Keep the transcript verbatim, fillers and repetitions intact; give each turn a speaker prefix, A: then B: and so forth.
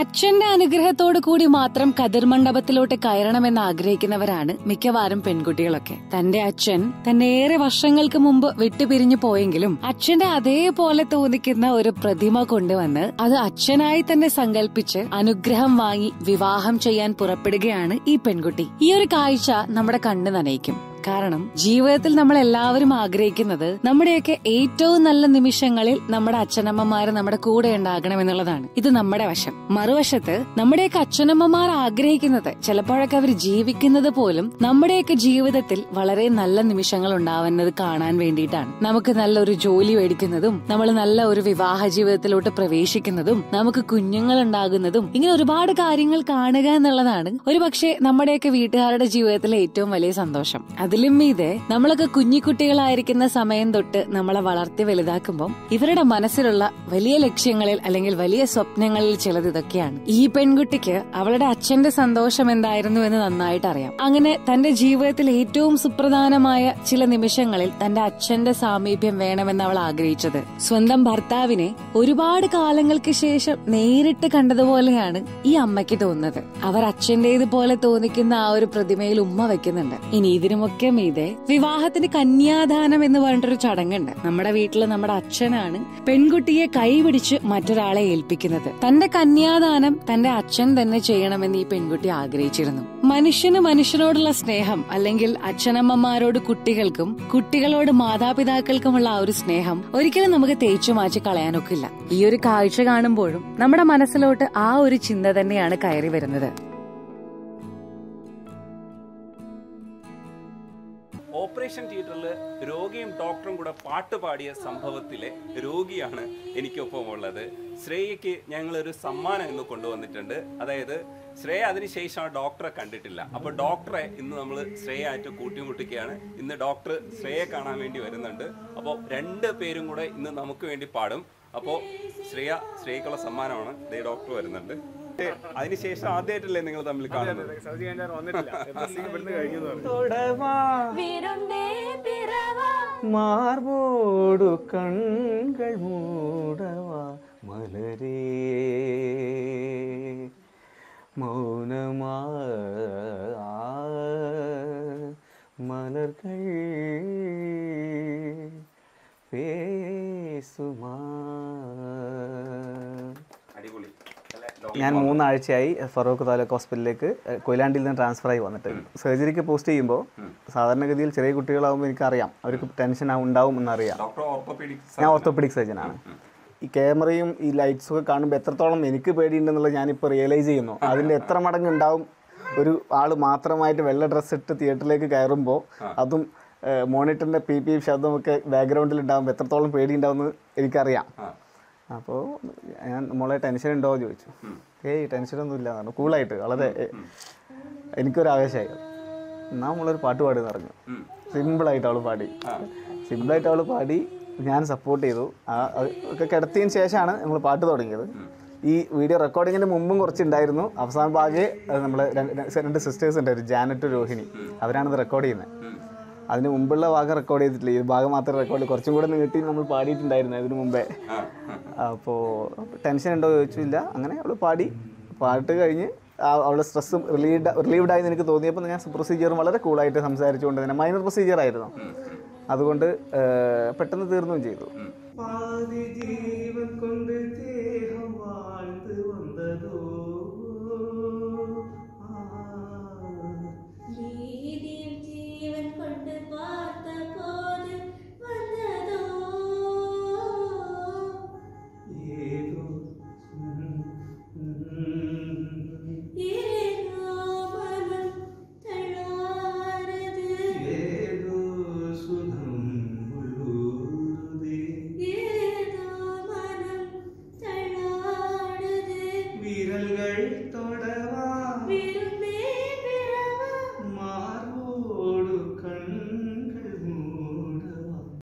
A: അച്ഛന്റെ അനുഗ്രഹത്തോടു കൂടി മാത്രം കതിർ മണ്ഡപത്തിലോട്ട് കയറണമെന്ന് ആഗ്രഹിക്കുന്നവരാണ് മിക്കവാറും പെൺകുട്ടികളൊക്കെ. തന്റെ അച്ഛൻ തന്നെ ഏറെ വർഷങ്ങൾക്ക് മുമ്പ് വിട്ടുപിരിഞ്ഞു പോയെങ്കിലും അച്ഛന്റെ അതേപോലെ തോന്നിക്കുന്ന ഒരു പ്രതിമ കൊണ്ടുവന്ന് അത് അച്ഛനായി തന്നെ സങ്കല്പിച്ച് അനുഗ്രഹം വാങ്ങി വിവാഹം ചെയ്യാൻ പുറപ്പെടുകയാണ് ഈ പെൺകുട്ടി. ഈ ഒരു കാഴ്ച നമ്മുടെ കണ്ണ് നനയിക്കും. കാരണം ജീവിതത്തിൽ നമ്മൾ എല്ലാവരും ആഗ്രഹിക്കുന്നത് നമ്മുടെയൊക്കെ ഏറ്റവും നല്ല നിമിഷങ്ങളിൽ നമ്മുടെ അച്ഛനമ്മമാര് നമ്മുടെ കൂടെ ഉണ്ടാകണം എന്നുള്ളതാണ്. ഇത് നമ്മുടെ വശം. മറുവശത്ത് നമ്മുടെയൊക്കെ അച്ഛനമ്മമാർ ആഗ്രഹിക്കുന്നത് ചിലപ്പോഴൊക്കെ അവർ ജീവിക്കുന്നത് പോലും നമ്മുടെയൊക്കെ ജീവിതത്തിൽ വളരെ നല്ല നിമിഷങ്ങൾ ഉണ്ടാവുന്നത് കാണാൻ വേണ്ടിയിട്ടാണ്. നമുക്ക് നല്ലൊരു ജോലി മേടിക്കുന്നതും നമ്മൾ നല്ല ഒരു വിവാഹ ജീവിതത്തിലോട്ട് പ്രവേശിക്കുന്നതും നമുക്ക് കുഞ്ഞുങ്ങൾ ഉണ്ടാകുന്നതും ഇങ്ങനെ ഒരുപാട് കാര്യങ്ങൾ കാണുക എന്നുള്ളതാണ് ഒരു പക്ഷേ നമ്മുടെയൊക്കെ വീട്ടുകാരുടെ ജീവിതത്തിലെ ഏറ്റവും വലിയ സന്തോഷം. അതിലും മീതെ നമ്മളൊക്കെ കുഞ്ഞിക്കുട്ടികളായിരിക്കുന്ന സമയം തൊട്ട് നമ്മളെ വളർത്തി വലുതാക്കുമ്പോൾ ഇവരുടെ മനസ്സിലുള്ള വലിയ ലക്ഷ്യങ്ങളിൽ അല്ലെങ്കിൽ വലിയ സ്വപ്നങ്ങളിൽ ചിലത് ഇതൊക്കെയാണ്. ഈ പെൺകുട്ടിക്ക് അവളുടെ അച്ഛന്റെ സന്തോഷം എന്തായിരുന്നു എന്ന് നന്നായിട്ട് അറിയാം. അങ്ങനെ തന്റെ ജീവിതത്തിൽ ഏറ്റവും സുപ്രധാനമായ ചില നിമിഷങ്ങളിൽ തന്റെ അച്ഛന്റെ സാമീപ്യം വേണമെന്ന് അവൾ ആഗ്രഹിച്ചത് സ്വന്തം ഭർത്താവിനെ ഒരുപാട് കാലങ്ങൾക്ക് ശേഷം നേരിട്ട് കണ്ടതുപോലെയാണ് ഈ അമ്മയ്ക്ക് തോന്നുന്നത്. അവർ അച്ഛന്റേതുപോലെ തോന്നിക്കുന്ന ആ ഒരു പ്രതിമയിൽ ഉമ്മ വെക്കുന്നുണ്ട്. ഇനി ഇതിനുമൊക്കെ മീതെ വിവാഹത്തിന് കന്യാദാനം എന്ന് പറഞ്ഞിട്ടൊരു ചടങ്ങുണ്ട്. നമ്മുടെ വീട്ടിൽ നമ്മുടെ അച്ഛനാണ് പെൺകുട്ടിയെ കൈപിടിച്ച് മറ്റൊരാളെ ഏൽപ്പിക്കുന്നത്. തന്റെ കന്യാദാനം തന്റെ അച്ഛൻ തന്നെ ചെയ്യണമെന്ന് ഈ പെൺകുട്ടി ആഗ്രഹിച്ചിരുന്നു. മനുഷ്യന് മനുഷ്യനോടുള്ള സ്നേഹം അല്ലെങ്കിൽ അച്ഛനമ്മമാരോട് കുട്ടികൾക്കും കുട്ടികളോട് മാതാപിതാക്കൾക്കുമുള്ള ആ ഒരു സ്നേഹം ഒരിക്കലും നമുക്ക് തേച്ചു മാറ്റി കളയാനൊക്കില്ല. ഈ ഒരു കാഴ്ച കാണുമ്പോഴും നമ്മുടെ മനസ്സിലോട്ട് ആ ഒരു ചിന്ത തന്നെയാണ് കയറി വരുന്നത്.
B: ഓപ്പറേഷൻ തിയേറ്ററിൽ രോഗിയും ഡോക്ടറും കൂടെ പാട്ട് പാടിയ സംഭവത്തിലെ രോഗിയാണ് എനിക്കൊപ്പം ഉള്ളത്. ശ്രേയയ്ക്ക് ഞങ്ങളൊരു സമ്മാനം ഇന്ന് കൊണ്ടുവന്നിട്ടുണ്ട്. അതായത് ശ്രേയ അതിനുശേഷം ഡോക്ടറെ കണ്ടിട്ടില്ല. അപ്പോൾ ഡോക്ടറെ ഇന്ന് നമ്മൾ ശ്രേയായിട്ട് കൂട്ടിമുട്ടിക്കുകയാണ്. ഇന്ന് ഡോക്ടർ ശ്രേയയെ കാണാൻ വേണ്ടി വരുന്നുണ്ട്. അപ്പോൾ രണ്ട് പേരും കൂടെ ഇന്ന് നമുക്ക് വേണ്ടി പാടും. അപ്പോൾ ശ്രേയ ശ്രേയക്കുള്ള സമ്മാനമാണ്. ദേ ഡോക്ടർ വരുന്നുണ്ട്. അതിനുശേഷം ആദ്യമായിട്ടല്ലേ നിങ്ങൾ തമ്മിൽ കാണുന്നത്?
C: മാർബോടു കൺകൾ മൂടവാ മലരേ മൗനമാ മലർകൾ പേസുമാ.
B: അടിപൊളി.
C: ഞാൻ മൂന്നാഴ്ചയായി ഫറൂഖ് താലൂക്ക് ഹോസ്പിറ്റലിലേക്ക് കൊയിലാണ്ടിയിൽ നിന്ന് ട്രാൻസ്ഫർ ആയി വന്നിട്ട് സർജറിക്ക് പോസ്റ്റ് ചെയ്യുമ്പോൾ സാധാരണഗതിയിൽ ചെറിയ കുട്ടികളാകുമ്പോൾ എനിക്കറിയാം അവർക്ക് ടെൻഷൻ ഉണ്ടാവും എന്നറിയാം. ഞാൻ ഓർത്തോപെഡിക് സർജനാണ്. ഈ ക്യാമറയും ഈ ലൈറ്റ്സും ഒക്കെ കാണുമ്പോൾ എത്രത്തോളം എനിക്ക് പേടിയുണ്ടെന്നുള്ളത് ഞാനിപ്പോൾ റിയലൈസ് ചെയ്യുന്നു. അതിൻ്റെ എത്ര മടങ്ങ് ഉണ്ടാവും ഒരു ആൾ മാത്രമായിട്ട് വെള്ള ഡ്രസ്സ് ഇട്ട് തിയേറ്ററിലേക്ക് കയറുമ്പോൾ, അതും മോണിറ്ററിൻ്റെ പി പി ശബ്ദമൊക്കെ ബാക്ക്ഗ്രൗണ്ടിൽ ഉണ്ടാകുമ്പോൾ എത്രത്തോളം പേടി ഉണ്ടാവുമെന്ന് എനിക്കറിയാം. അപ്പോൾ ഞാൻ മോളെ ടെൻഷൻ ഉണ്ടോ എന്ന് ചോദിച്ചു. ഏയ് ടെൻഷനൊന്നും ഇല്ല എന്നാണ് കൂളായിട്ട്. വളരെ എനിക്കൊരു ആവേശമായി. എന്നാൽ നമ്മളൊരു പാട്ട് പാടുമെന്ന് പറഞ്ഞു. സിമ്പിളായിട്ട് അവൾ പാടി സിമ്പിളായിട്ട് അവൾ പാടി ഞാൻ സപ്പോർട്ട് ചെയ്തു. ആ ഒക്കെ കിടത്തിയതിന് ശേഷമാണ് നമ്മൾ പാട്ട് തുടങ്ങിയത്. ഈ വീഡിയോ റെക്കോർഡിങ്ങിന് മുമ്പും കുറച്ചുണ്ടായിരുന്നു. അവസാന ഭാഗേ നമ്മൾ രണ്ട് സിസ്റ്റേഴ്സ് ഉണ്ടായിരുന്നു, ജാനറ്റ് രോഹിണി. അവരാണിത് റെക്കോർഡ് ചെയ്യുന്നത്. അതിന് മുമ്പുള്ള ഭാഗം റെക്കോർഡ് ചെയ്തിട്ടില്ല. ഈ ഭാഗം മാത്രമേ റെക്കോർഡ്, കുറച്ചും കൂടെ നീട്ടി നമ്മൾ പാടിയിട്ടുണ്ടായിരുന്നു അതിന് മുമ്പേ. അപ്പോൾ ടെൻഷൻ ഉണ്ടോ ചോദിച്ചില്ല. അങ്ങനെ അവൾ പാടി. പാട്ട് കഴിഞ്ഞ് അവളുടെ സ്ട്രെസ്സും റിലീവ്ഡ് റിലീവ്ഡായി എനിക്ക് തോന്നിയപ്പോൾ ഞാൻ പ്രൊസീജിയറും വളരെ കൂളായിട്ട് സംസാരിച്ചുകൊണ്ട് തന്നെ, മൈനർ പ്രൊസീജിയർ ആയിരുന്നു, അതുകൊണ്ട് പെട്ടെന്ന് തീർന്നുകയും ചെയ്തു.